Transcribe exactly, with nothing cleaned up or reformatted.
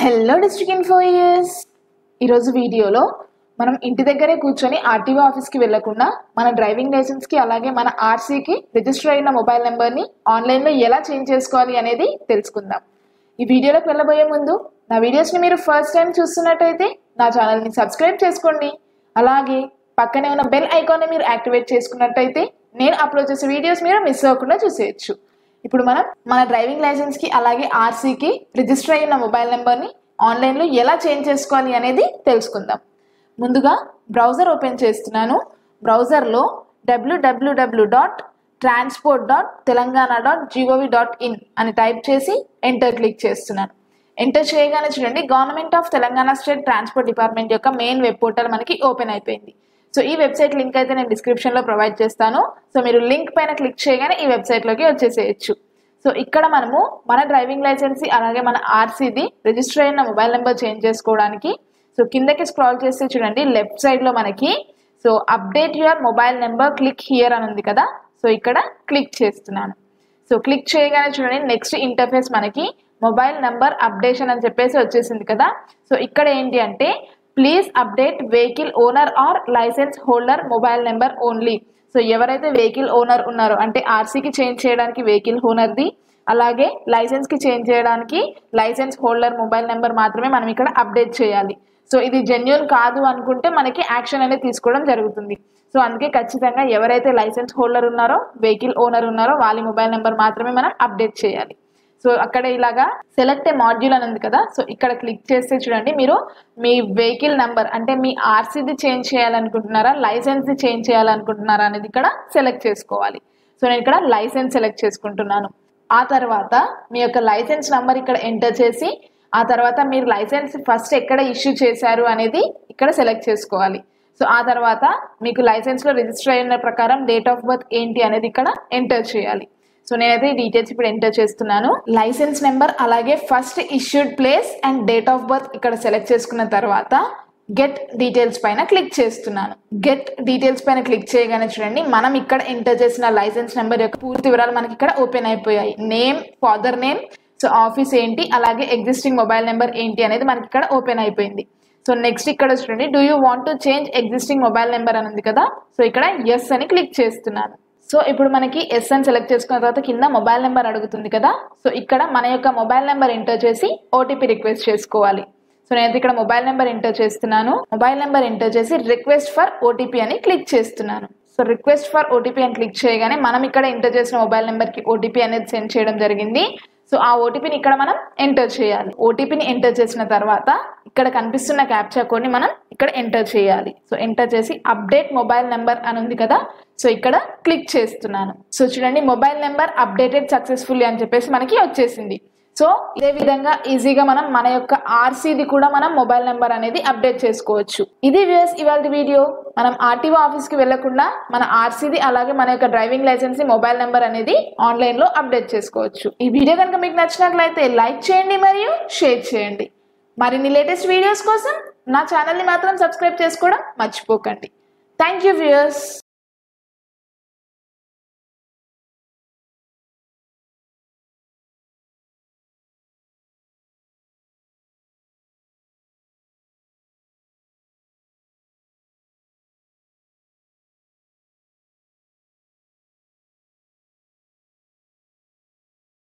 Hello district info years ఈరోజు వీడియోలో మనం ఇంటి దగ్గరే కూర్చొని ఆర్టీఓ ఆఫీస్కి వెళ్ళకుండా మన డ్రైవింగ్ లైసెన్స్కి అలాగే మన ఆర్సీకి రిజిస్టర్ అయిన మొబైల్ నెంబర్ని ఆన్లైన్లో ఎలా చేంజ్ చేసుకోవాలి అనేది తెలుసుకుందాం. ఈ వీడియోలోకి వెళ్ళబోయే ముందు నా వీడియోస్ని మీరు ఫస్ట్ టైం చూస్తున్నట్టయితే నా ఛానల్ని సబ్స్క్రైబ్ చేసుకోండి. అలాగే పక్కనే ఉన్న బెల్ ఐకాన్ని మీరు యాక్టివేట్ చేసుకున్నట్టయితే నేను అప్లోడ్ చేసే వీడియోస్ మీరు మిస్ అవ్వకుండా చూసేయచ్చు. ఇప్పుడు మనం మన డ్రైవింగ్ లైసెన్స్కి అలాగే ఆర్సీకి రిజిస్టర్ అయిన మొబైల్ నెంబర్ని ఆన్లైన్లో ఎలా చేంజ్ చేసుకోవాలి అనేది తెలుసుకుందాం. ముందుగా బ్రౌజర్ ఓపెన్ చేస్తున్నాను. బ్రౌజర్లో W W W dot transport dot Telangana dot gov dot in అని టైప్ చేసి ఎంటర్ క్లిక్ చేస్తున్నాను. ఎంటర్ చేయగానే చూడండి, government of Telangana state transport department యొక్క మెయిన్ వెబ్ పోర్టల్ మనకి ఓపెన్ అయిపోయింది. సో ఈ వెబ్సైట్ లింక్ అయితే నేను డిస్క్రిప్షన్లో ప్రొవైడ్ చేస్తాను. సో మీరు లింక్ పైన క్లిక్ చేయగానే ఈ వెబ్సైట్లోకి వచ్చేసేయచ్చు. సో ఇక్కడ మనము మన డ్రైవింగ్ లైసెన్స్ అలాగే మన ఆర్సీది రిజిస్టర్ అయిన మొబైల్ నెంబర్ చేంజ్ చేసుకోవడానికి సో కిందకి స్క్రాల్ చేస్తే చూడండి, లెఫ్ట్ సైడ్లో మనకి so update your mobile number click here అని ఉంది కదా. సో ఇక్కడ క్లిక్ చేస్తున్నాను. సో క్లిక్ చేయగానే చూడండి, నెక్స్ట్ ఇంటర్ఫేస్ మనకి మొబైల్ నెంబర్ అప్డేషన్ అని చెప్పేసి వచ్చేసింది కదా. సో ఇక్కడ ఏంటి అంటే please update vehicle owner or licence holder mobile number only. So ఎవరైతే వెహికల్ ఓనర్ ఉన్నారో అంటే ఆర్సీకి చేంజ్ చేయడానికి వెహికల్ ఓనర్ది, అలాగే లైసెన్స్కి చేంజ్ చేయడానికి లైసెన్స్ హోల్డర్ మొబైల్ నెంబర్ మాత్రమే మనం ఇక్కడ అప్డేట్ చేయాలి. సో ఇది జెన్యూన్ కాదు అనుకుంటే మనకి యాక్షన్ అనేది తీసుకోవడం జరుగుతుంది. సో అందుకే ఖచ్చితంగా ఎవరైతే లైసెన్స్ హోల్డర్ ఉన్నారో వెహికల్ ఓనర్ ఉన్నారో వాళ్ళ మొబైల్ నెంబర్ మాత్రమే మనం అప్డేట్ చేయాలి. సో అక్కడ ఇలాగా సెలెక్ట్ ఏ మాడ్యూల్ అని ఉంది కదా. సో ఇక్కడ క్లిక్ చేస్తే చూడండి, మీరు మీ వెహికల్ నెంబర్ అంటే మీ ఆర్సీది చేంజ్ చేయాలనుకుంటున్నారా లైసెన్స్ది చేంజ్ చేయాలనుకుంటున్నారా అనేది ఇక్కడ సెలెక్ట్ చేసుకోవాలి. సో నేను ఇక్కడ లైసెన్స్ సెలెక్ట్ చేసుకుంటున్నాను. ఆ తర్వాత మీ యొక్క లైసెన్స్ నెంబర్ ఇక్కడ ఎంటర్ చేసి ఆ తర్వాత మీరు లైసెన్స్ ఫస్ట్ ఎక్కడ ఇష్యూ చేశారు అనేది ఇక్కడ సెలెక్ట్ చేసుకోవాలి. సో ఆ తర్వాత మీకు లైసెన్స్లో రిజిస్టర్ అయిన ప్రకారం డేట్ ఆఫ్ బర్త్ ఏంటి అనేది ఇక్కడ ఎంటర్ చేయాలి. సో నేనైతే ఈ డీటెయిల్స్ ఇప్పుడు ఎంటర్ చేస్తున్నాను. లైసెన్స్ నెంబర్ అలాగే first issued place and date of birth ఇక్కడ సెలెక్ట్ చేసుకున్న తర్వాత గెట్ డీటెయిల్స్ పైన క్లిక్ చేస్తున్నాను. గెట్ డీటెయిల్స్ పైన క్లిక్ చేయగానే చూడండి, మనం ఇక్కడ ఎంటర్ చేసిన లైసెన్స్ నెంబర్ యొక్క పూర్తి వివరాలు మనకి ఇక్కడ ఓపెన్ అయిపోయాయి. Name, father name, so office ఏంటి, అలాగే ఎగ్జిస్టింగ్ మొబైల్ నెంబర్ ఏంటి అనేది మనకి ఇక్కడ ఓపెన్ అయిపోయింది. సో నెక్స్ట్ ఇక్కడ చూడండి, do you want to change existing mobile number అని ఉంది కదా. సో ఇక్కడ ఎస్ అని క్లిక్ చేస్తున్నాను. సో ఇప్పుడు మనకి ఎస్ అని సెలెక్ట్ చేసుకున్న తర్వాత కింద మొబైల్ నెంబర్ అడుగుతుంది కదా. సో ఇక్కడ మన యొక్క మొబైల్ నెంబర్ ఎంటర్ చేసి ఓటీపీ రిక్వెస్ట్ చేసుకోవాలి. సో నేను ఇక్కడ మొబైల్ నెంబర్ ఎంటర్ చేస్తున్నాను. మొబైల్ నెంబర్ ఎంటర్ చేసి రిక్వెస్ట్ ఫర్ ఓటీపీ అని క్లిక్ చేస్తున్నాను. సో రిక్వెస్ట్ ఫర్ ఓటీపీ అని క్లిక్ చేయగానే మనం ఇక్కడ ఎంటర్ చేసిన మొబైల్ నెంబర్కి ఓటీపీ అనేది సెండ్ చేయడం జరిగింది. సో ఆ ఓటీపీని ఇక్కడ మనం ఎంటర్ చేయాలి. ఓటీపీని ఎంటర్ చేసిన తర్వాత ఇక్కడ కనిపిస్తున్న క్యాప్చా కోడ్ని మనం ఇక్కడ ఎంటర్ చేయాలి. సో ఎంటర్ చేసి అప్డేట్ మొబైల్ నెంబర్ అని ఉంది కదా. సో ఇక్కడ క్లిక్ చేస్తున్నాను. సో చూడండి, మొబైల్ నెంబర్ అప్డేటెడ్ సక్సెస్ఫుల్లీ అని చెప్పేసి మనకి వచ్చేసింది. సో ఇదే విధంగా ఈజీగా మనం మన యొక్క ఆర్సీది కూడా మనం మొబైల్ నెంబర్ అనేది అప్డేట్ చేసుకోవచ్చు. ఇది వ్యూయర్స్ ఇవాళ వీడియో. మనం ఆర్టీఓ ఆఫీస్కి వెళ్లకుండా మన ఆర్సీది అలాగే మన యొక్క డ్రైవింగ్ లైసెన్స్ మొబైల్ నెంబర్ అనేది ఆన్లైన్లో అప్డేట్ చేసుకోవచ్చు. ఈ వీడియో కనుక మీకు నచ్చినట్లయితే లైక్ చేయండి మరియు షేర్ చేయండి. మరిన్ని లేటెస్ట్ వీడియోస్ కోసం నా ఛానల్ని మాత్రం సబ్స్క్రైబ్ చేసుకోవడం మర్చిపోకండి. Thank you viewers.